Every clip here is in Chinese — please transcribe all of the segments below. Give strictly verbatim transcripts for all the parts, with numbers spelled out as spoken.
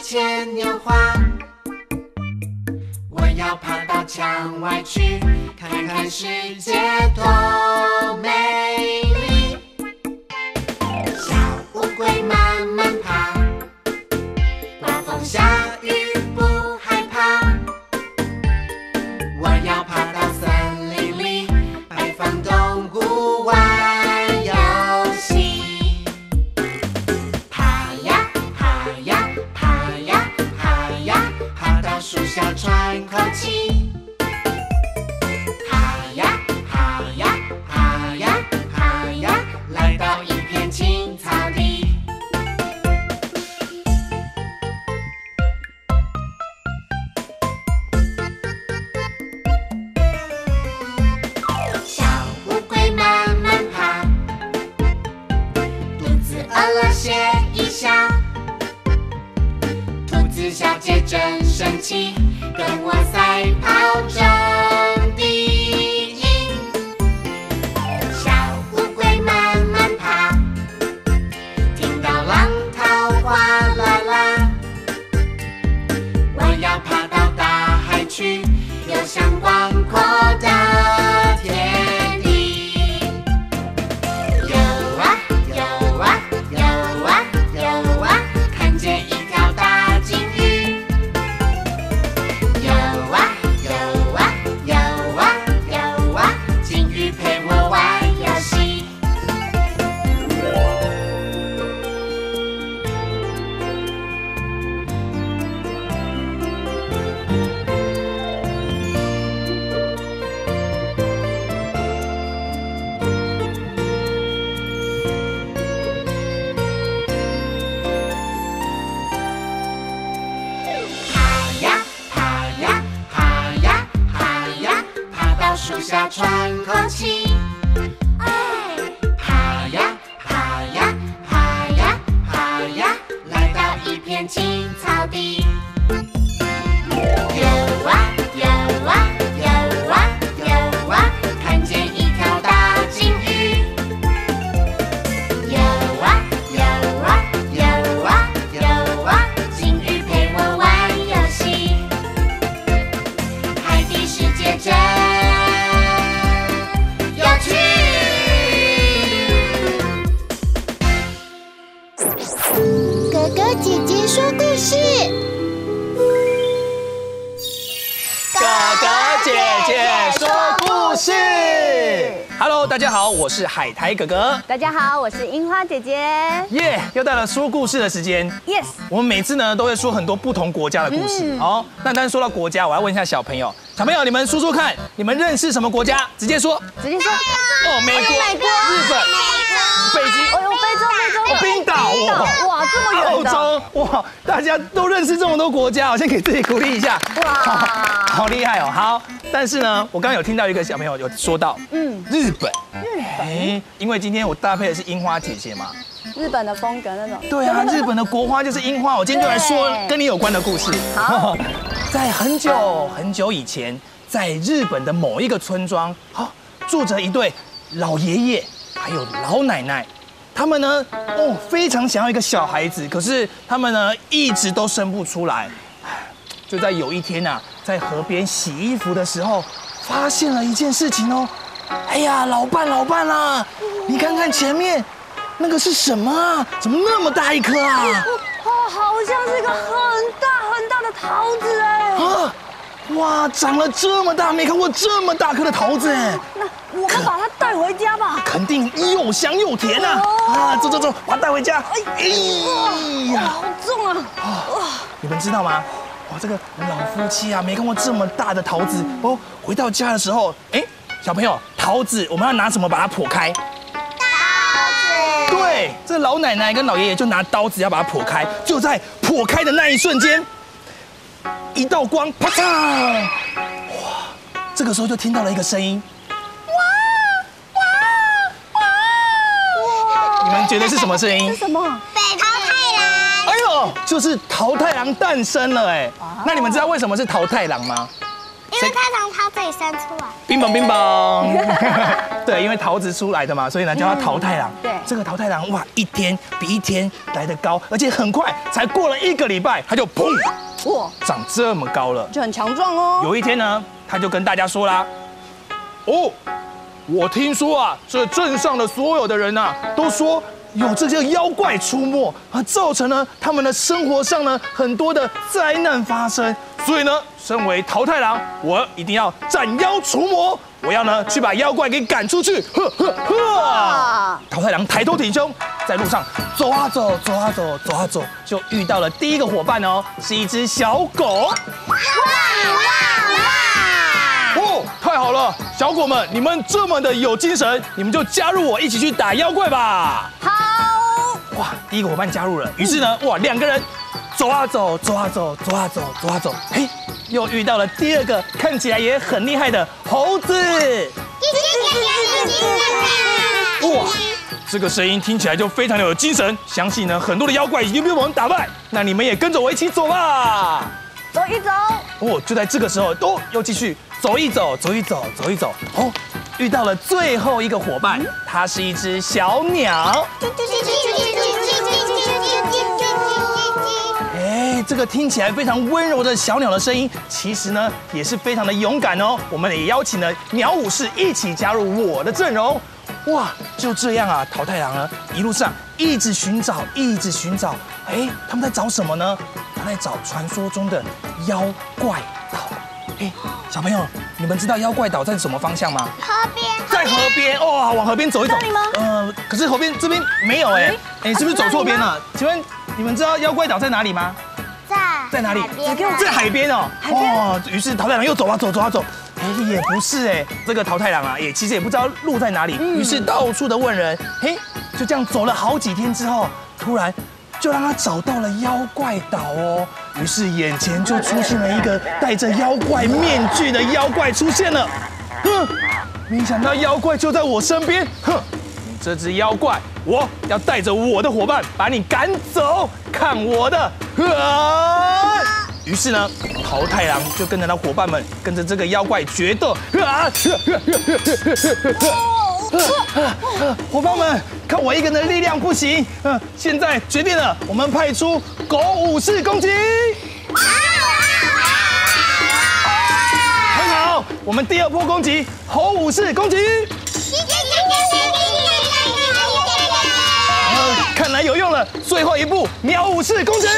牵牛花。我要爬到墙外去，看看世界多美丽。小乌龟慢慢爬，刮风下雨不害怕。我要爬到森林里，拜访动物玩游戏。爬呀爬呀爬呀爬呀，爬到树下喘口气。爬呀爬呀爬呀爬呀，来到一片青草地。小乌龟慢慢爬，肚子饿了歇一下。兔子小姐真生气，跟我赛跑争第一。小乌龟慢慢爬，听到浪涛哗啦啦。我要爬到大海去，游向广阔的天地。游啊游啊游啊游啊，看见一条大金鱼。游啊游啊游啊游啊，金鱼陪我玩游戏。爬呀爬呀爬呀爬呀，爬到树下喘口气。哎，爬呀爬呀爬呀爬呀，来到一片青草地。游啊游啊游啊游啊，看见一条大金鱼。游啊游啊游啊游啊，金鱼陪我玩游戏。海底世界真有趣。 哥哥姐姐说故事。 哥哥姐姐说故事。Hello， 大家好，我是海苔哥哥。 大家好，我是樱花姐姐。 耶、又到了说故事的时间。 Yes， 我们每次呢都会说很多不同国家的故事。好、那但是说到国家，我要问一下小朋友，小朋友你们说说看，你们认识什么国家？直接说。 直接说。 哦，美国、 美国日本、北极、 哦呦，非洲，非洲， 哦，冰岛， 冰岛，哇，这么澳远的。 洲，哇，大家都认识这么多国家，我先给自己鼓励一下。 哇， 好厉害哦！好，但是呢，我刚刚有听到一个小朋友有说到，嗯，日本，日本，因为今天我搭配的是樱花姐姐嘛。 日本的风格那种。 对啊，日本的国花就是樱花。我今天就来说对跟你有关的故事。 好， 在很久很久以前，在日本的某一个村庄，好住着一对老爷爷还有老奶奶。他们呢，哦，非常想要一个小孩子，可是他们呢一直都生不出来。就在有一天呐、啊，在河边洗衣服的时候，发现了一件事情哦。哎呀，老伴老伴啦，你看看前面那个是什么啊？怎么那么大一颗啊？ 哦，好像是个很大很大的桃子哎。 啊！哇，长了这么大，没看过这么大颗的桃子哎。 那我们把它带回家吧。 肯定又香又甜啊！啊，走走走，把它带回家。哎呀， 好重啊！ 哇，你们知道吗？哇，这个老夫妻啊，没看过这么大的桃子哦。回到家的时候，哎，小朋友，桃子我们要拿什么把它剖开？对，这老奶奶跟老爷爷就拿刀子要把它剖开，就在剖开的那一瞬间，一道光，啪嚓！哇，这个时候就听到了一个声音，哇哇哇！你们觉得是什么声音？ 是什么？ 北桃太郎。 哎呦，就是桃太郎诞生了哎！那你们知道为什么是桃太郎吗？ 因为它从桃子里生出来。 冰棒冰棒。 对，因为桃子出来的嘛，所以呢叫它桃太郎。 对， 这个桃太郎哇，一天比一天来得高，而且很快，才过了一个礼拜，它就砰，哇，长这么高了， 就很强壮哦。 有一天呢，他就跟大家说啦，哦，我听说啊，这镇上的所有的人呐，都说。有这些妖怪出没啊，造成了他们的生活上呢很多的灾难发生。所以呢，身为桃太郎，我一定要斩妖除魔，我要呢去把妖怪给赶出去。呵呵呵！桃太郎抬头挺胸，在路上走啊走，走啊走，走啊走，就遇到了第一个伙伴哦，是一只小狗。哇哇哇！哦，太好了，小狗们，你们这么的有精神，你们就加入我一起去打妖怪吧。 好。 哇，第一个伙伴加入了，于是呢，哇，两个人走啊走，走啊走，走啊走，走啊走，嘿，又遇到了第二个看起来也很厉害的猴子。哇，这个声音听起来就非常的有精神，相信呢很多的妖怪已经被我们打败，那你们也跟着我一起走吧。 走一走。 哦，就在这个时候，都又继续走一走，走一走，走一走，哦。遇到了最后一个伙伴，它是一只小鸟。哎，这个听起来非常温柔的小鸟的声音，其实呢也是非常的勇敢哦。我们也邀请了鸟武士一起加入我的阵容。哇，就这样啊，桃太郎呢一路上一直寻找，一直寻找。哎，他们在找什么呢？他在找传说中的妖怪岛。哎，小朋友，你们知道妖怪岛在什么方向吗？ 河边。 在河边哦，往河边走一走。 这里吗？ 呃，可是河边这边没有哎，哎，是不是走错边了？请问你们知道妖怪岛在哪里吗？ 在在哪里？ 在在海边哦。 海边。 哦，于是桃太郎又走啊走，走啊走。哎，也不是哎，这个桃太郎啊，也其实也不知道路在哪里，于是到处的问人。嘿，就这样走了好几天之后，突然。就让他找到了妖怪岛哦，于是眼前就出现了一个戴着妖怪面具的妖怪出现了。哼，没想到妖怪就在我身边。哼，你这只妖怪，我要带着我的伙伴把你赶走，看我的！啊！于是呢，桃太郎就跟着他伙伴们跟着这个妖怪决斗。啊！伙伴们，看我一个人的力量不行，嗯，现在决定了，我们派出狗武士攻击。很好，我们第二波攻击，猴武士攻击。呃，看来有用了，最后一步，鸟武士攻击。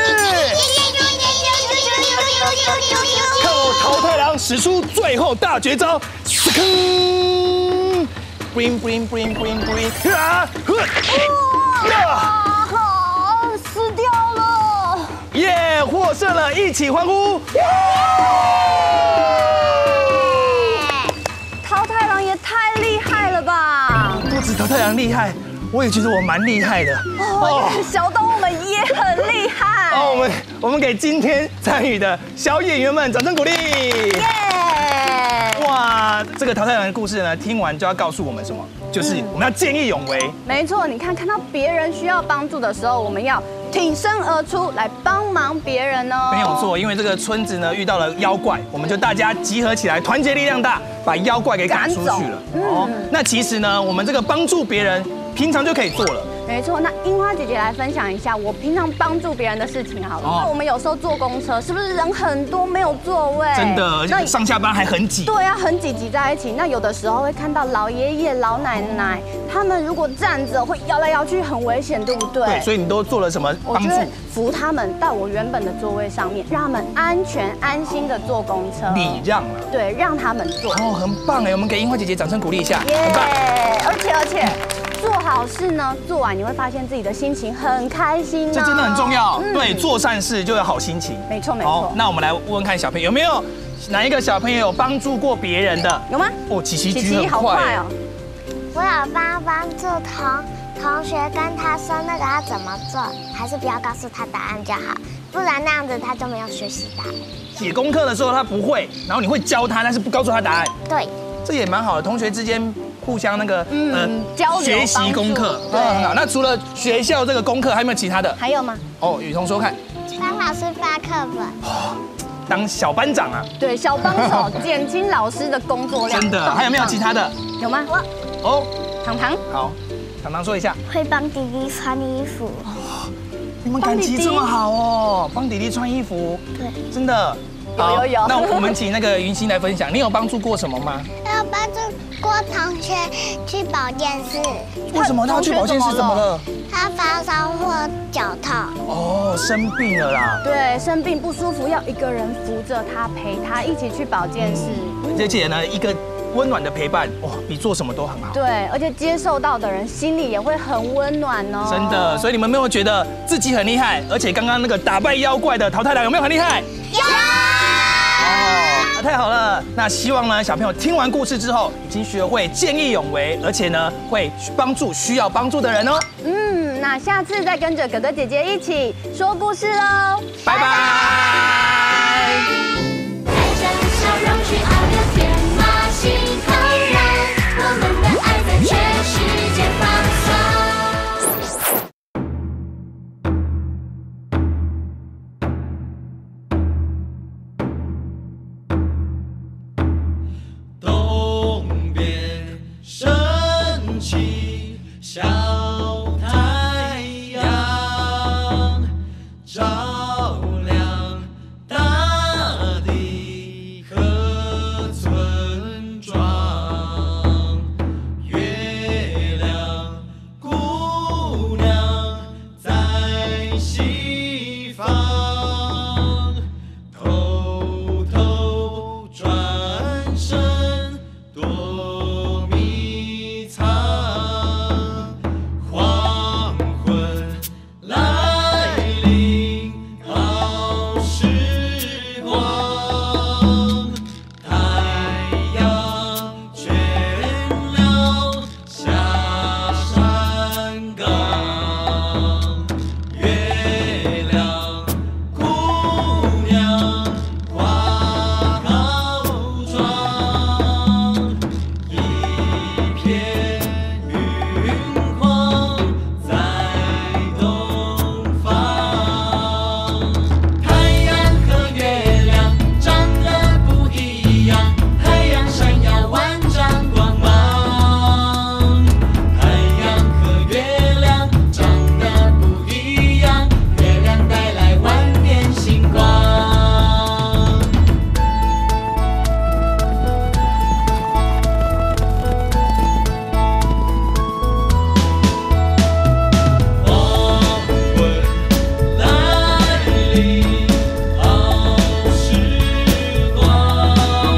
看我桃太郎使出最后大绝招，哧吭 ，bling bling bling bling bling， 啊， 啊，死掉了！ 耶，获胜了，一起欢呼！ 桃太郎也太厉害了吧！ 不止桃太郎厉害，我也觉得我蛮厉害的。 哦，小动物们也很厉害。 哦，我们我们给今天参与的小演员们掌声鼓励。 耶！ 哇，这个桃太郎的故事呢，听完就要告诉我们什么？就是我们要见义勇为。 没错，你看看到别人需要帮助的时候，我们要挺身而出来帮忙别人哦。 没有错，因为这个村子呢遇到了妖怪，我们就大家集合起来，团结力量大，把妖怪给赶出去了。哦，那其实呢，我们这个帮助别人，平常就可以做了。 没错，那樱花姐姐来分享一下我平常帮助别人的事情好了。因为我们有时候坐公车，是不是人很多没有座位？ 真的，那上下班还很挤。 对啊，很挤挤在一起。那有的时候会看到老爷爷、老奶奶，他们如果站着会摇来摇去，很危险，对不对？ 对，所以你都做了什么帮助？ 我就会扶他们到我原本的座位上面，让他们安全安心的坐公车。 礼让啊。 对，让他们坐。 哦，很棒哎，我们给樱花姐姐掌声鼓励一下。 耶！ 很棒。 而且而且。做好事呢，做完你会发现自己的心情很开心， 这真的很重要。对，做善事就有好心情。 没错没错。 那我们来问问看小朋友有没有哪一个小朋友有帮助过别人的？ 有吗？ 哦，琪琪举很快哦。 我有帮帮助同同学跟他说那个要怎么做，还是不要告诉他答案就好，不然那样子他就没有学习到。 写功课的时候他不会，然后你会教他，但是不告诉他答案。 对， 这也蛮好的，同学之间。互相那个呃交流学习功课，对，很好。那除了学校这个功课，还有没有其他的？ 还有吗？ 哦，雨桐说看， 帮老师发课本， 当小班长啊？ 对，小帮手减轻老师的工作量。 真的，还有没有其他的？ 有吗？ 我哦， 糖糖， 好，糖糖说一下。 会帮弟弟穿衣服。 你们感情这么好哦，帮弟弟穿衣服。 对， 真的。 有有有。 那我们请那个云溪来分享，你有帮助过什么吗？ 有帮助过同学去保健室。 为什么他要去保健室？怎么了？ 他发烧或脚痛。 哦，生病了啦。 对，生病不舒服，要一个人扶着他，陪他一起去保健室。 而且呢，一个温暖的陪伴，哇，比做什么都很好。 对，而且接受到的人心里也会很温暖哦。 真的，所以你们有没有觉得自己很厉害？而且刚刚那个打败妖怪的桃太郎有没有很厉害？ 有。 哦，太好了。那希望呢，小朋友听完故事之后，已经学会见义勇为，而且呢，会帮助需要帮助的人哦。 嗯，那下次再跟着哥哥姐姐一起说故事喽。 拜拜。 带着笑容去遨游天马行空，让我们的爱在全世界放送。 东边升起小太阳，照亮大地和村庄。月亮姑娘在西方，偷偷转身躲迷藏。黄昏来临，好时光，太阳全了下山岗，月亮姑娘化好妆，一片云光在东方。太阳和月亮长得不一样，太阳闪耀万丈光芒。太阳和月亮长得不一样，月亮带来万点星光。黄昏来临，好时光，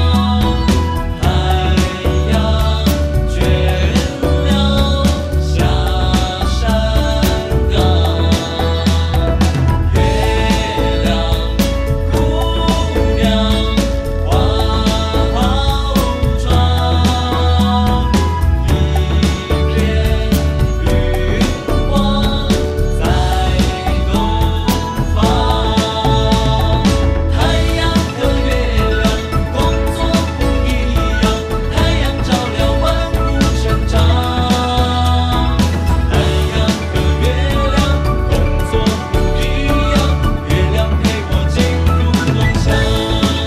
太阳全了下山岗，月亮姑娘化好妆，一片云光在东方。太阳和月亮工作不一样，太阳照亮万物成长。太阳和月亮工作不一样，月亮陪我进入梦乡。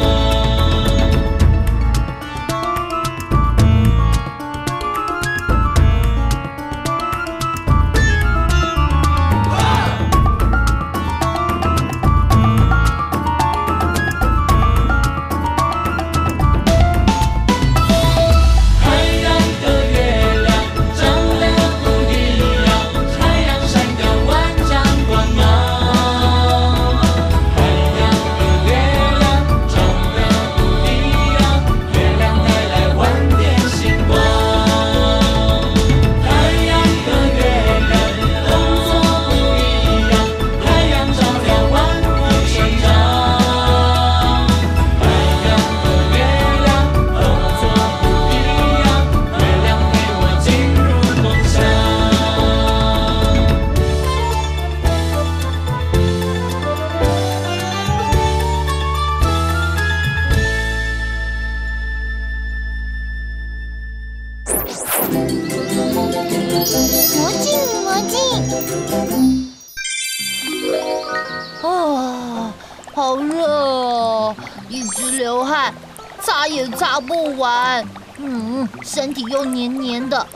太阳和月亮长得不一样，太阳闪耀万丈光芒。太阳和月亮长得不一样，月亮带来万点星光。太阳和月亮工作不一样，太阳照亮万物成长。太阳和月亮工作不一样，月亮陪我进入梦乡。 魔镜，魔镜。 啊，好热哦，一直流汗，擦也擦不完。嗯，身体又黏黏的，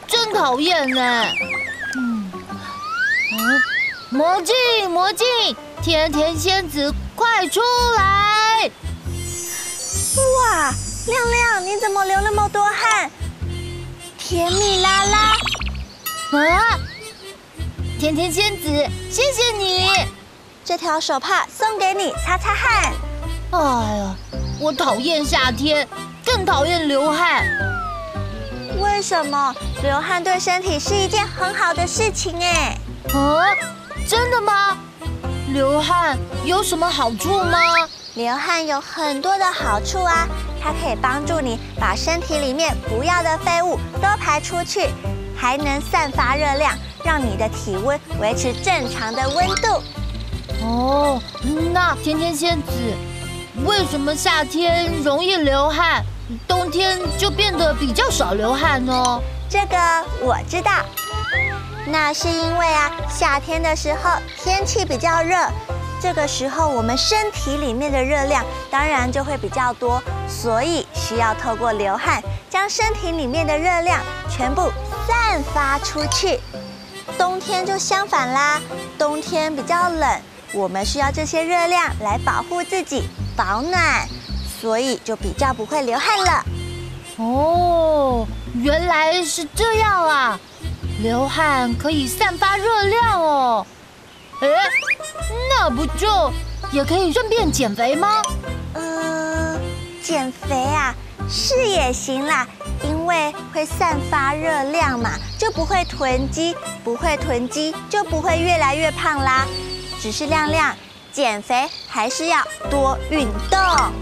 真讨厌呢。嗯，嗯，魔镜魔镜，甜甜仙子快出来！ 哇，亮亮，你怎么流那么多汗？甜蜜拉拉， 啊，甜甜仙子，谢谢你。 这条手帕送给你，擦擦汗。 哎呀，我讨厌夏天，更讨厌流汗。 为什么？流汗对身体是一件很好的事情哎。 啊，真的吗？流汗有什么好处吗？ 流汗有很多的好处啊，它可以帮助你把身体里面不要的废物都排出去，还能散发热量，让你的体温维持正常的温度。 哦，那甜甜仙子，为什么夏天容易流汗，冬天就变得比较少流汗呢？ 这个我知道，那是因为啊，夏天的时候天气比较热，这个时候我们身体里面的热量当然就会比较多，所以需要透过流汗将身体里面的热量全部散发出去。冬天就相反啦，冬天比较冷，我们需要这些热量来保护自己，保暖，所以就比较不会流汗了。 哦，原来是这样啊！流汗可以散发热量哦。哎，那不就也可以顺便减肥吗？ 呃，减肥啊，是也行啦，因为会散发热量嘛，就不会囤积，不会囤积就不会越来越胖啦。只是亮亮，减肥还是要多运动。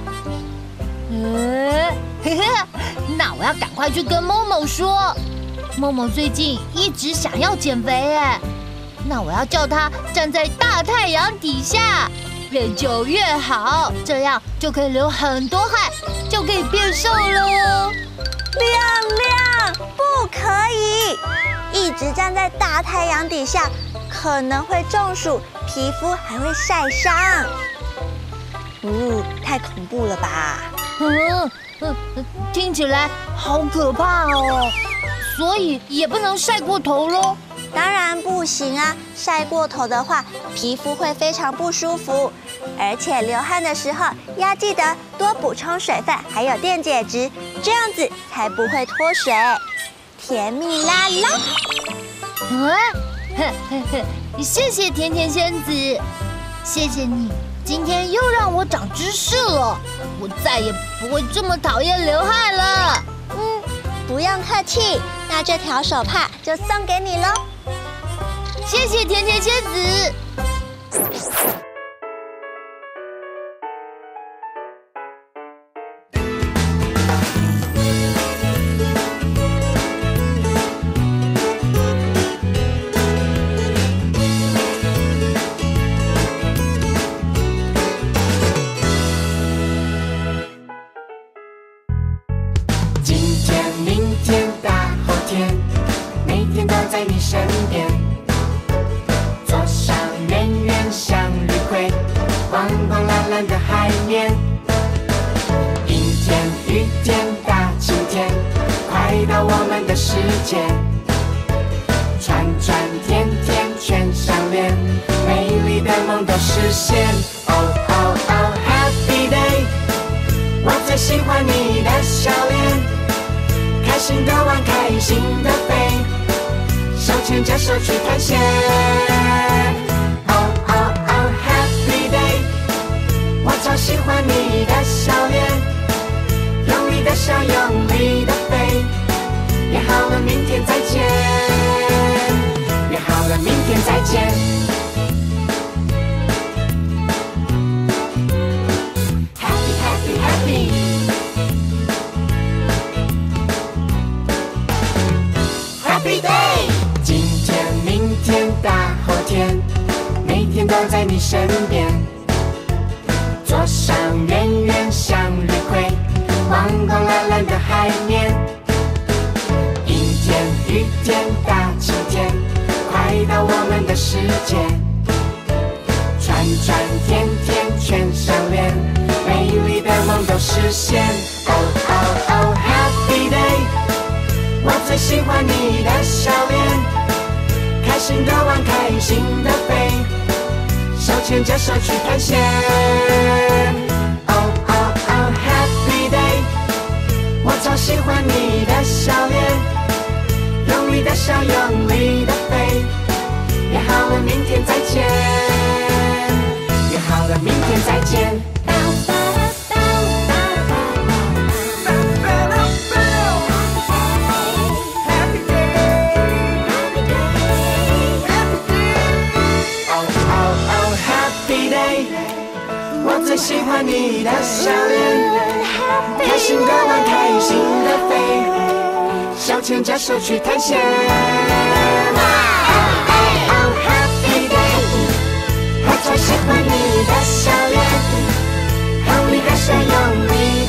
呃，嘿嘿，那我要赶快去跟某某说。某某最近一直想要减肥哎，那我要叫他站在大太阳底下，越久越好，这样就可以流很多汗，就可以变瘦喽。 亮亮，不可以，一直站在大太阳底下，可能会中暑，皮肤还会晒伤。嗯，太恐怖了吧？ 嗯嗯，听起来好可怕哦，所以也不能晒过头喽。 当然不行啊，晒过头的话，皮肤会非常不舒服。而且流汗的时候要记得多补充水分，还有电解质，这样子才不会脱水。甜蜜拉拉， 啊，呵呵呵，谢谢甜甜仙子，谢谢你，今天又让我长知识了，我再也不会这么讨厌流汗了。 嗯，不用客气，那这条手帕就送给你喽。 谢谢甜甜仙子。 今天、明天、大后天，每天都在你身边。桌上圆圆向日葵，黄黄蓝蓝的海绵。阴天、雨天、大晴天，快到我们的世界。转转天天全上脸，美丽的梦都实现。Oh oh oh happy day， 我最喜欢你的笑脸。开心的玩，开心的飞，手牵着手去探险。Oh oh oh happy day， 我超喜欢你的笑脸，用力的笑，用力的飞。约好了明天再见，约好了明天再见。Happy happy happy。Happy day， 今天、明天、大后天，每天都在你身边。桌上圆圆向日葵，黄黄蓝蓝的海绵。阴天、雨天、大晴天，快到我们的世界。转转天天全上脸，美丽的梦都实现。Oh oh oh happy day， 我最最喜欢你的笑脸，开心的玩，开心的飞，手牵着手去探险。Oh oh oh happy day， 我超喜欢你的笑脸，用力的笑，用力的飞，约好了明天再见，约好了明天再见。我最喜欢你的笑脸，开心的玩，开心的飞，手牵着手去探险。Oh oh oh happy day， 我最喜欢你的笑脸，用力的笑，用力